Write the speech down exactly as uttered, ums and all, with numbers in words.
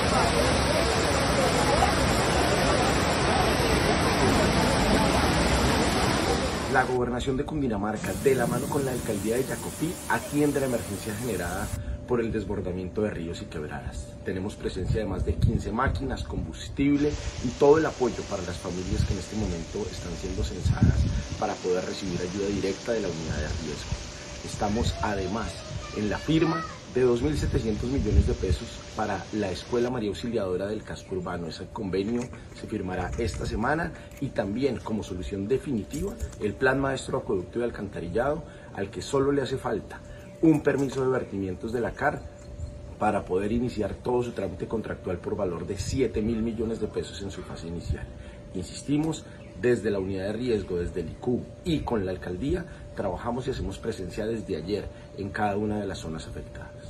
La Gobernación de Cundinamarca, de la mano con la Alcaldía de Yacopí, atiende la emergencia generada por el desbordamiento de ríos y quebradas. Tenemos presencia de más de quince máquinas, combustible y todo el apoyo para las familias que en este momento están siendo censadas para poder recibir ayuda directa de la unidad de riesgo. Estamos además en la firma de dos mil setecientos millones de pesos para la Escuela María Auxiliadora del Casco Urbano. Ese convenio se firmará esta semana y también como solución definitiva el Plan Maestro de Acueducto y Alcantarillado, al que solo le hace falta un permiso de vertimientos de la C A R para poder iniciar todo su trámite contractual por valor de siete mil millones de pesos en su fase inicial. Insistimos, desde la unidad de riesgo, desde el I C U y con la alcaldía, trabajamos y hacemos presencia desde ayer en cada una de las zonas afectadas.